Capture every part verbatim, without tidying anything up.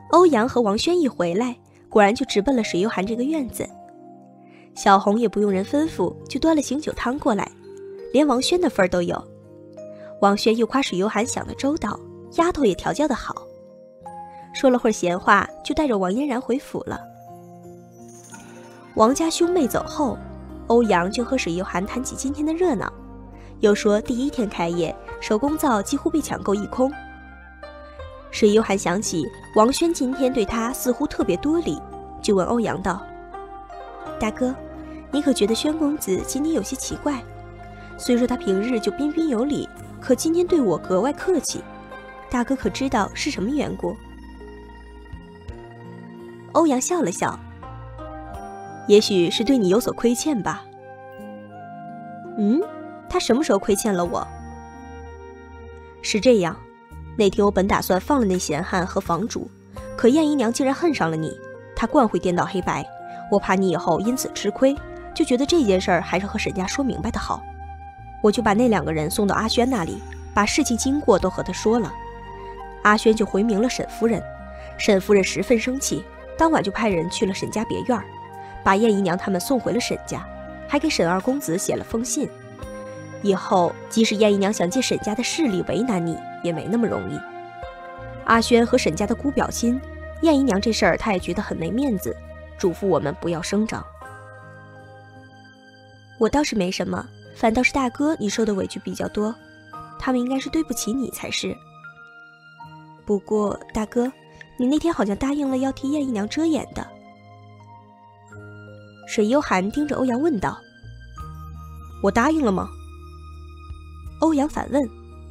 欧阳和王轩一回来，果然就直奔了水幽寒这个院子。小红也不用人吩咐，就端了醒酒汤过来，连王轩的份儿都有。王轩又夸水幽寒想得周到，丫头也调教得好。说了会儿闲话，就带着王嫣然回府了。王家兄妹走后，欧阳就和水幽寒谈起今天的热闹，又说第一天开业，手工皂几乎被抢购一空。水幽寒想起王轩今天对他似乎特别多礼，就问欧阳道：大哥，你可觉得轩公子今天有些奇怪？虽说他平日就彬彬有礼，可今天对我格外客气，大哥可知道是什么缘故？欧阳笑了笑，也许是对你有所亏欠吧。嗯，他什么时候亏欠了我？是这样，那天我本打算放了那闲汉和房主，可燕姨娘竟然恨上了你，她惯会颠倒黑白，我怕你以后因此吃亏，就觉得这件事儿还是和沈家说明白的好。我就把那两个人送到阿轩那里，把事情经过都和他说了。阿轩就回明了沈夫人，沈夫人十分生气，当晚就派人去了沈家别院，把燕姨娘他们送回了沈家，还给沈二公子写了封信。以后即使燕姨娘想借沈家的势力为难你，也没那么容易。阿轩和沈家的姑表亲，燕姨娘这事儿她也觉得很没面子，嘱咐我们不要声张。我倒是没什么，反倒是大哥你受的委屈比较多，他们应该是对不起你才是。不过大哥，你那天好像答应了要替燕姨娘遮掩的。水幽寒盯着欧阳问道：我答应了吗？欧阳反问：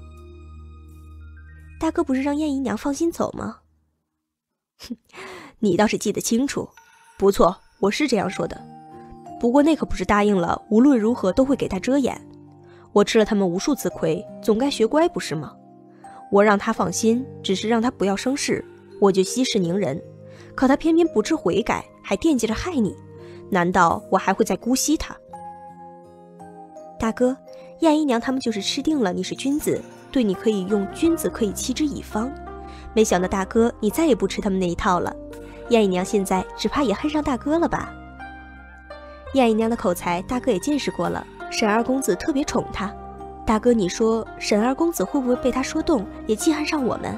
大哥不是让燕姨娘放心走吗？哼，你倒是记得清楚。不错，我是这样说的。不过那可不是答应了无论如何都会给她遮掩。我吃了他们无数次亏，总该学乖不是吗？我让她放心，只是让她不要生事，我就息事宁人。可她偏偏不知悔改，还惦记着害你，难道我还会再姑息她？大哥，燕姨娘他们就是吃定了你是君子，对你可以用君子可以弃之以方。没想到大哥你再也不吃他们那一套了，燕姨娘现在只怕也恨上大哥了吧？燕姨娘的口才大哥也见识过了，沈二公子特别宠她，大哥你说沈二公子会不会被她说动，也记恨上我们？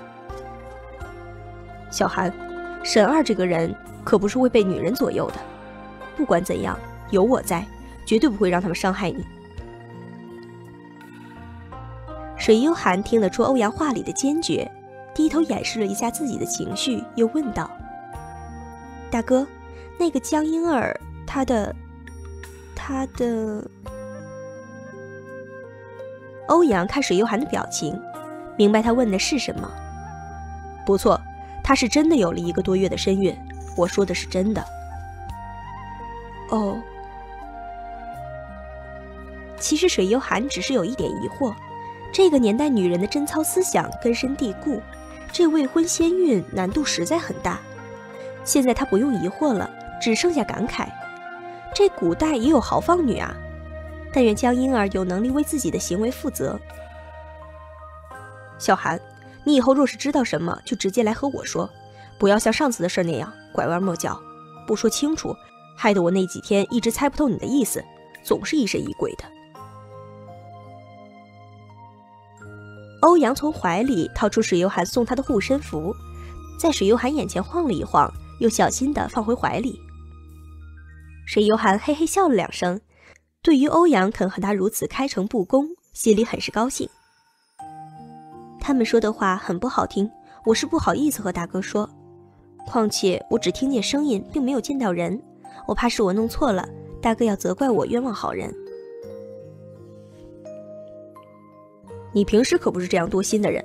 小寒，沈二这个人可不是会被女人左右的，不管怎样有我在，绝对不会让他们伤害你。水幽寒听得出欧阳话里的坚决，低头掩饰了一下自己的情绪，又问道：大哥，那个江婴儿他的他的欧阳看水幽寒的表情，明白他问的是什么。不错，他是真的有了一个多月的身孕，我说的是真的。哦，其实水幽寒只是有一点疑惑，这个年代女人的贞操思想根深蒂固，这未婚先孕难度实在很大。现在她不用疑惑了，只剩下感慨，这古代也有豪放女啊，但愿江婴儿有能力为自己的行为负责。小寒，你以后若是知道什么就直接来和我说，不要像上次的事那样拐弯抹角，不说清楚，害得我那几天一直猜不透你的意思，总是疑神疑鬼的。欧阳从怀里掏出水幽寒送他的护身符，在水幽寒眼前晃了一晃，又小心地放回怀里。水幽寒嘿嘿笑了两声，对于欧阳肯和他如此开诚布公，心里很是高兴。他们说的话很不好听，我是不好意思和大哥说，况且我只听见声音，并没有见到人，我怕是我弄错了，大哥要责怪我冤枉好人。你平时可不是这样多心的人。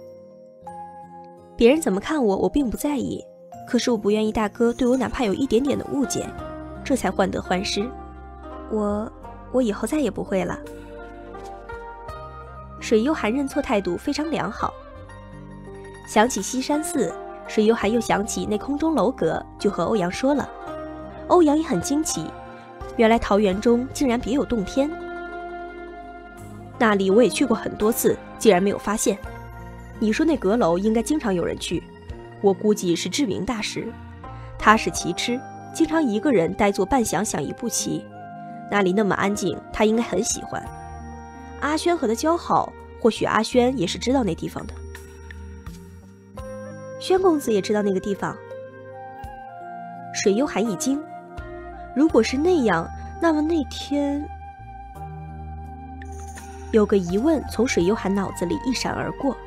别人怎么看我，我并不在意，可是我不愿意大哥对我哪怕有一点点的误解，这才患得患失。我我以后再也不会了。水幽寒认错态度非常良好。想起西山寺，水幽寒又想起那空中楼阁，就和欧阳说了。欧阳也很惊奇，原来桃园中竟然别有洞天。那里我也去过很多次，竟然没有发现。你说那阁楼应该经常有人去， 我估计是志明大师。他是棋痴，经常一个人呆坐半晌想一步棋，那里那么安静，他应该很喜欢。阿轩和他交好，或许阿轩也是知道那地方的。宣公子也知道那个地方。水幽寒一惊，如果是那样，那么那天……有个疑问从水幽寒脑子里一闪而过。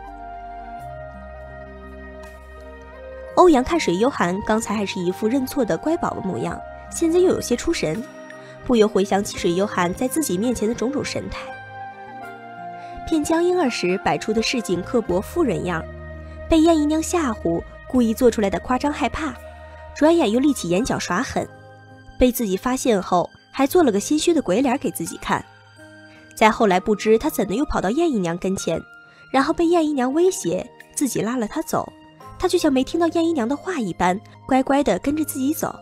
欧阳看水幽寒刚才还是一副认错的乖宝宝模样，现在又有些出神，不由回想起水幽寒在自己面前的种种神态。骗江婴儿时摆出的市井刻薄妇人样，被燕姨娘吓唬故意做出来的夸张害怕，转眼又立起眼角耍狠，被自己发现后还做了个心虚的鬼脸给自己看。再后来不知他怎的又跑到燕姨娘跟前，然后被燕姨娘威胁自己拉了他走，他就像没听到燕姨娘的话一般，乖乖地跟着自己走。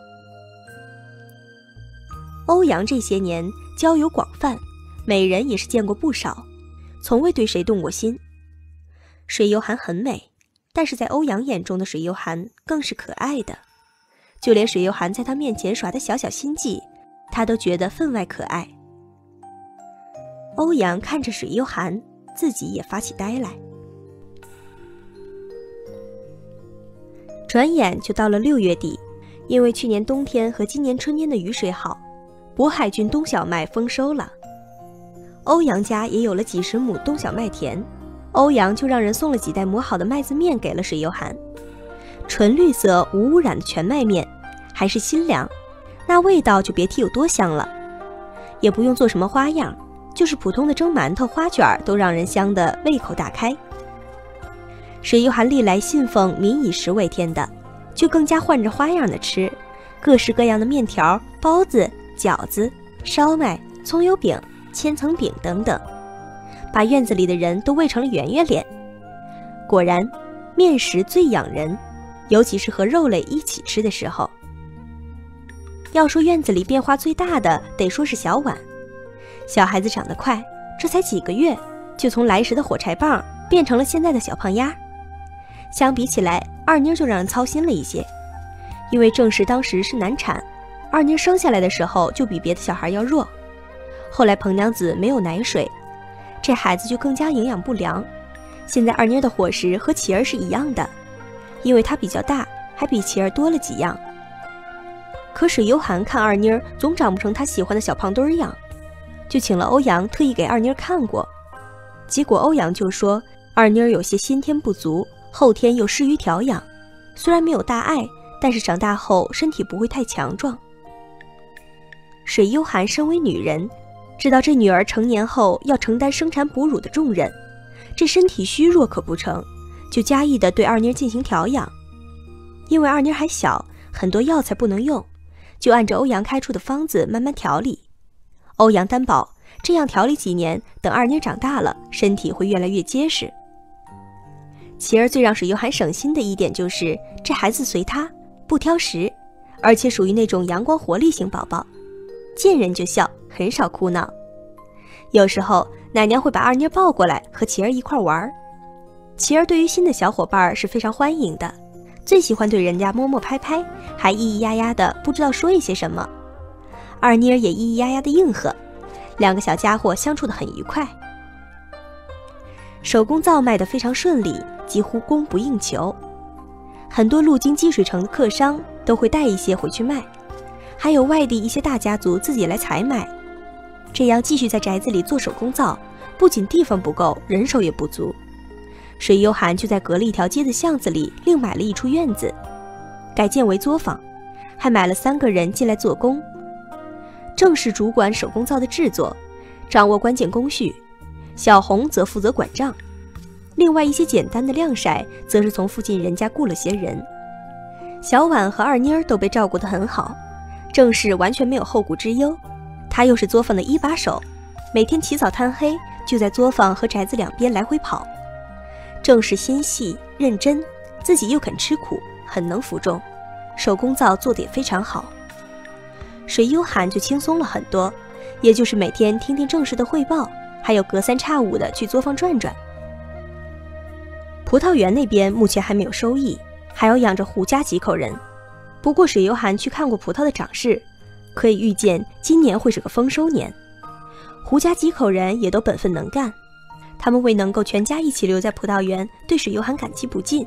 欧阳这些年交友广泛，美人也是见过不少，从未对谁动过心。水幽寒很美，但是在欧阳眼中的水幽寒更是可爱的，就连水幽寒在他面前耍的小小心计，他都觉得分外可爱。欧阳看着水幽寒，自己也发起呆来。转眼就到了六月底，因为去年冬天和今年春天的雨水好，渤海郡冬小麦丰收了。欧阳家也有了几十亩冬小麦田，欧阳就让人送了几袋磨好的麦子面给了水幽寒。纯绿色无污染的全麦面，还是新粮，那味道就别提有多香了。也不用做什么花样，就是普通的蒸馒头花卷都让人香得胃口大开。水幽寒历来信奉民以食为天的，就更加换着花样的吃，各式各样的面条、包子、饺子、烧麦、葱油饼、千层饼等等，把院子里的人都喂成了圆圆脸。果然，面食最养人，尤其是和肉类一起吃的时候。要说院子里变化最大的，得说是小婉。小孩子长得快，这才几个月，就从来时的火柴棒变成了现在的小胖丫。相比起来，二妮就让人操心了一些，因为正是当时是难产，二妮生下来的时候就比别的小孩要弱。后来彭娘子没有奶水，这孩子就更加营养不良。现在二妮的伙食和琪儿是一样的，因为她比较大，还比琪儿多了几样。可水幽寒看二妮总长不成她喜欢的小胖墩儿样，就请了欧阳特意给二妮看过，结果欧阳就说二妮有些先天不足，后天又失于调养，虽然没有大碍，但是长大后身体不会太强壮。水幽寒身为女人，知道这女儿成年后要承担生产哺乳的重任，这身体虚弱可不成，就加意的对二妮进行调养。因为二妮还小，很多药材不能用，就按照欧阳开出的方子慢慢调理。欧阳担保这样调理几年，等二妮长大了，身体会越来越结实。琪儿最让水幽寒省心的一点就是这孩子随她，不挑食，而且属于那种阳光活力型宝宝，见人就笑，很少哭闹。有时候奶娘会把二妮抱过来和琪儿一块玩，琪儿对于新的小伙伴是非常欢迎的，最喜欢对人家摸摸拍拍，还咿咿呀呀的不知道说一些什么。二妮儿也咿咿呀呀的应和，两个小家伙相处得很愉快。手工皂卖得非常顺利，几乎供不应求，很多路经积水城的客商都会带一些回去卖，还有外地一些大家族自己来采买。这样继续在宅子里做手工皂，不仅地方不够，人手也不足。水幽寒就在隔了一条街的巷子里另买了一处院子，改建为作坊，还买了三个人进来做工，正是主管手工皂的制作，掌握关键工序。小红则负责管账，另外一些简单的晾晒则是从附近人家雇了些人。小婉和二妮儿都被照顾得很好，正是完全没有后顾之忧。她又是作坊的一把手，每天起早贪黑就在作坊和宅子两边来回跑，正是心细认真，自己又肯吃苦，很能服众，手工皂做得也非常好。水幽寒就轻松了很多，也就是每天听听正式的汇报，还有隔三差五的去作坊转转。葡萄园那边目前还没有收益， 还要养着胡家几口人。不过水幽寒去看过葡萄的长势，可以预见今年会是个丰收年。胡家几口人也都本分能干，他们为能够全家一起留在葡萄园，对水幽寒感激不尽。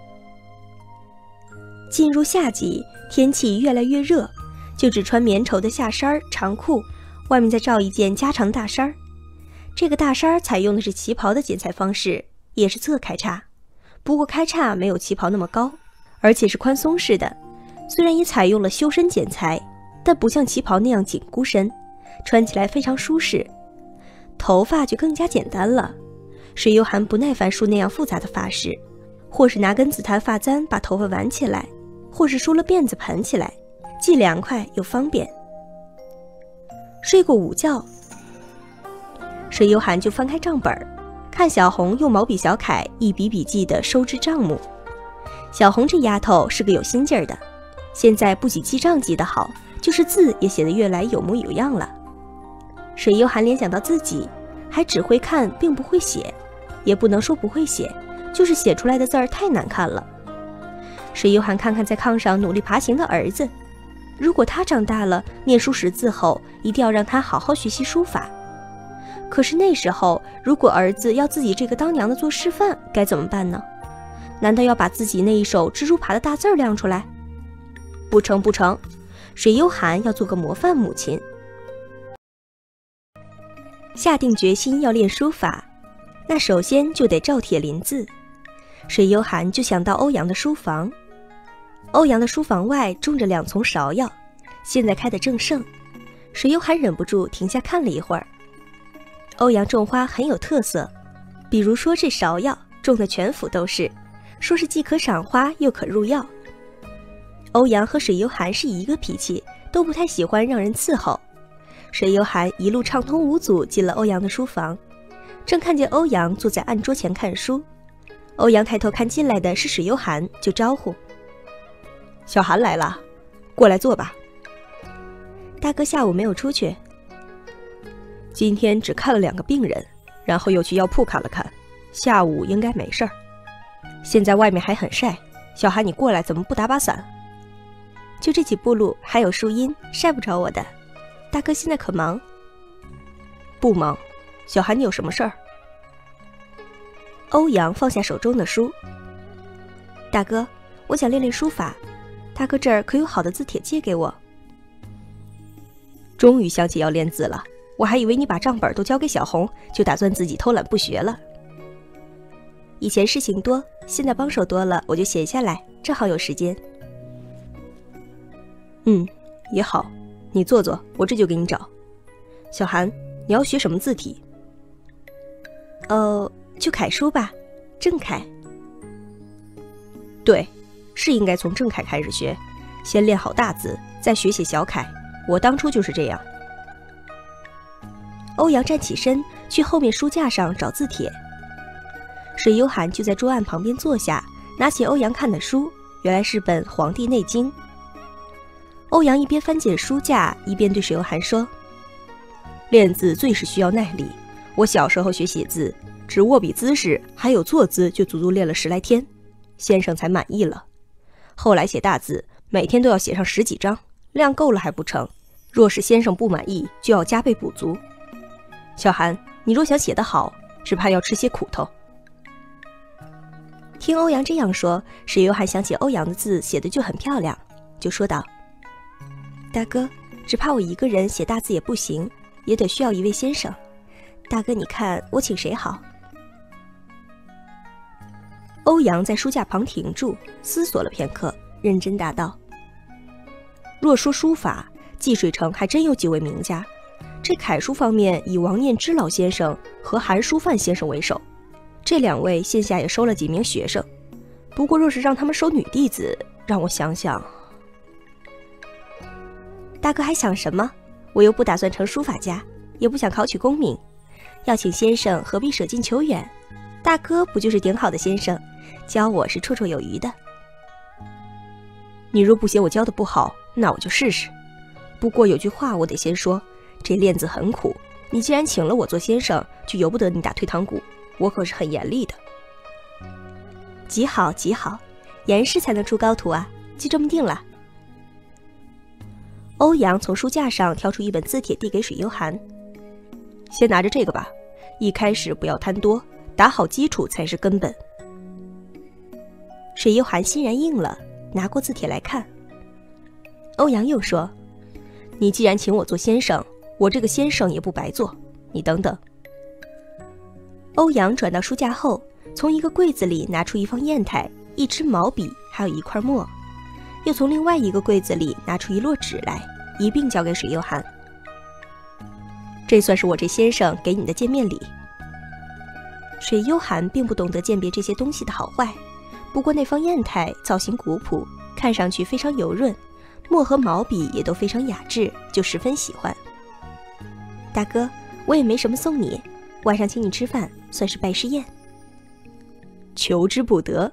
进入夏季，天气越来越热，就只穿棉绸的下衫长裤，外面再罩一件加长大衫。这个大衫采用的是旗袍的剪裁方式，也是侧开叉，不过开叉没有旗袍那么高，而且是宽松式的。虽然也采用了修身剪裁，但不像旗袍那样紧箍身，穿起来非常舒适。头发就更加简单了，水幽寒不耐烦梳那样复杂的发饰，或是拿根紫檀发簪把头发挽起来，或是梳了辫子盘起来，既凉快又方便。睡过午觉，水幽寒就翻开账本，看小红用毛笔小楷一笔笔记的收支账目。小红这丫头是个有心劲儿的，现在不仅记账记得好，就是字也写得越来有模有样了。水幽寒联想到自己还只会看并不会写，也不能说不会写，就是写出来的字儿太难看了。水幽寒看看在炕上努力爬行的儿子，如果他长大了念书识字后，一定要让他好好学习书法。可是那时候如果儿子要自己这个当娘的做示范，该怎么办呢？难道要把自己那一手蜘蛛爬的大字儿亮出来？不成不成，水幽寒要做个模范母亲。下定决心要练书法，那首先就得照帖临字。水幽寒就想到欧阳的书房，欧阳的书房外种着两丛芍药，现在开得正盛。水幽寒忍不住停下看了一会儿。欧阳种花很有特色，比如说这芍药种的全府都是，说是既可赏花又可入药。欧阳和水幽寒是一个脾气，都不太喜欢让人伺候。水幽寒一路畅通无阻进了欧阳的书房，正看见欧阳坐在案桌前看书。欧阳抬头看进来的是水幽寒，就招呼：小寒来了，过来坐吧。大哥下午没有出去，今天只看了两个病人，然后又去药铺看了看，下午应该没事儿。现在外面还很晒，小寒你过来怎么不打把伞？就这几步路还有树荫，晒不着我的。大哥现在可忙？不忙。小寒你有什么事儿？欧阳放下手中的书。大哥，我想练练书法，大哥这儿可有好的字帖借给我？终于想起要练字了，我还以为你把账本都交给小红，就打算自己偷懒不学了。以前事情多，现在帮手多了，我就闲下来，正好有时间。嗯，也好，你坐坐，我这就给你找。小寒，你要学什么字体？呃，就楷书吧，正楷。对，是应该从正楷开始学，先练好大字，再学写小楷。我当初就是这样。欧阳站起身，去后面书架上找字帖。水幽寒就在桌案旁边坐下，拿起欧阳看的书，原来是本《黄帝内经》。欧阳一边翻解书架，一边对水幽寒说：练字最是需要耐力，我小时候学写字，只握笔姿势还有坐姿就足足练了十来天，先生才满意了。后来写大字，每天都要写上十几张，量够了还不成，若是先生不满意，就要加倍补足。小寒，你若想写得好，只怕要吃些苦头。听欧阳这样说，水幽寒想起欧阳的字写得就很漂亮，就说道：大哥，只怕我一个人写大字也不行，也得需要一位先生。大哥你看我请谁好？欧阳在书架旁停住，思索了片刻，认真答道：若说书法，济水城还真有几位名家，这楷书方面以王念之老先生和韩书范先生为首，这两位线下也收了几名学生。不过若是让他们收女弟子，让我想想。大哥还想什么？我又不打算成书法家，也不想考取功名，要请先生何必舍近求远？大哥不就是顶好的先生，教我是绰绰有余的。你若不嫌我教的不好，那我就试试。不过有句话我得先说，这练字很苦，你既然请了我做先生，就由不得你打退堂鼓，我可是很严厉的。极好极好， 严实才能出高徒啊，就这么定了。欧阳从书架上挑出一本字帖递给水幽寒，先拿着这个吧，一开始不要贪多，打好基础才是根本。水幽寒欣然应了，拿过字帖来看。欧阳又说，你既然请我做先生，我这个先生也不白做，你等等。欧阳转到书架后，从一个柜子里拿出一方砚台、一支毛笔，还有一块墨，又从另外一个柜子里拿出一摞纸来，一并交给水幽寒。这算是我这先生给你的见面礼。水幽寒并不懂得鉴别这些东西的好坏，不过那方砚台造型古朴，看上去非常油润，墨和毛笔也都非常雅致，就十分喜欢。大哥，我也没什么送你，晚上请你吃饭，算是拜师宴。求之不得。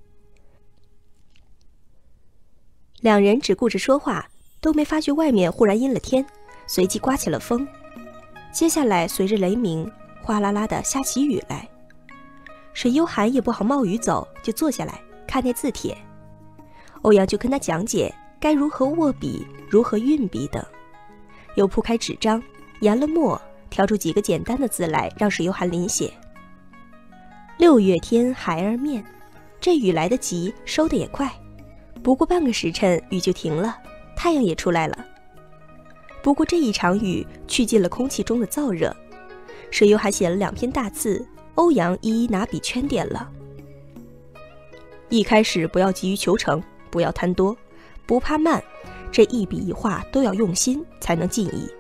两人只顾着说话，都没发觉外面忽然阴了天，随即刮起了风。接下来随着雷鸣，哗啦啦的下起雨来。水幽寒也不好冒雨走，就坐下来看那字帖。欧阳就跟他讲解该如何握笔，如何运笔等，又铺开纸张，研了墨，挑出几个简单的字来让水幽寒临写。六月天孩儿面，这雨来得急，收得也快，不过半个时辰雨就停了，太阳也出来了。不过这一场雨去尽了空气中的燥热。水幽寒写了两篇大字，欧阳一一拿笔圈点了。一开始不要急于求成，不要贪多，不怕慢，这一笔一画都要用心，才能尽意。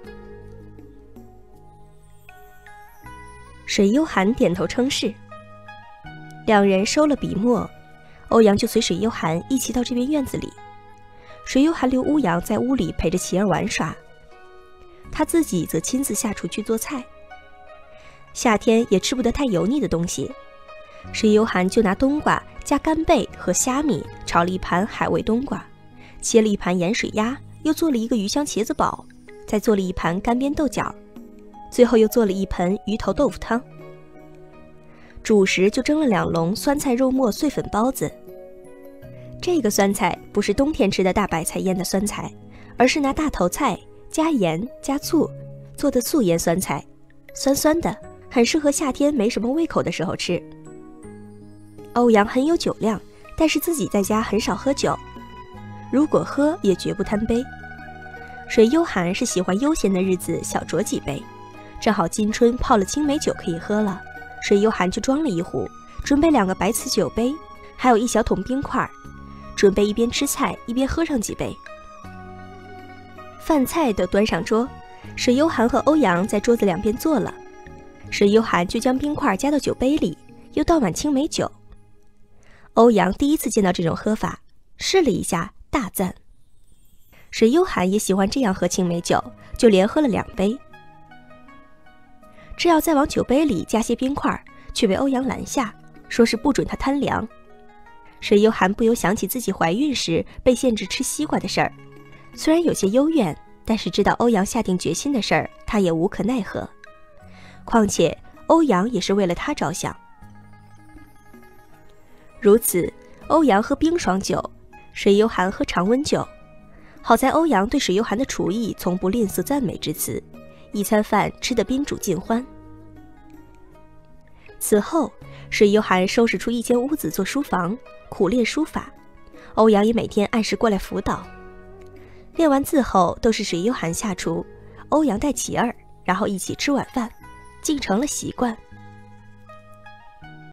水幽寒点头称是。两人收了笔墨，欧阳就随水幽寒一起到这边院子里。水幽寒留乌阳在屋里陪着琪儿玩耍，他自己则亲自下厨去做菜。夏天也吃不得太油腻的东西，水幽寒就拿冬瓜加干贝和虾米炒了一盘海味冬瓜，切了一盘盐水鸭，又做了一个鱼香茄子煲，再做了一盘干煸豆角，最后又做了一盆鱼头豆腐汤。主食就蒸了两笼酸菜肉末碎粉包子。这个酸菜不是冬天吃的大白菜腌的酸菜，而是拿大头菜加盐加醋做的素腌酸菜，酸酸的，很适合夏天没什么胃口的时候吃。欧阳很有酒量，但是自己在家很少喝酒，如果喝也绝不贪杯。水幽寒是喜欢悠闲的日子小酌几杯，正好今春泡了青梅酒可以喝了，水幽寒就装了一壶，准备两个白瓷酒杯，还有一小桶冰块，准备一边吃菜一边喝上几杯。饭菜都端上桌，水幽寒和欧阳在桌子两边坐了，水幽寒就将冰块加到酒杯里，又倒满青梅酒。欧阳第一次见到这种喝法，试了一下，大赞。水幽寒也喜欢这样喝青梅酒，就连喝了两杯。这要再往酒杯里加些冰块，却被欧阳拦下，说是不准他贪凉。水幽寒不由想起自己怀孕时被限制吃西瓜的事儿，虽然有些幽怨，但是知道欧阳下定决心的事儿，他也无可奈何。况且欧阳也是为了他着想。如此，欧阳喝冰爽酒，水幽寒喝常温酒。好在欧阳对水幽寒的厨艺从不吝啬赞美之词，一餐饭吃得宾主尽欢。此后，水幽寒收拾出一间屋子做书房，苦练书法，欧阳也每天按时过来辅导。练完字后都是水幽寒下厨，欧阳带琪儿，然后一起吃晚饭，竟成了习惯。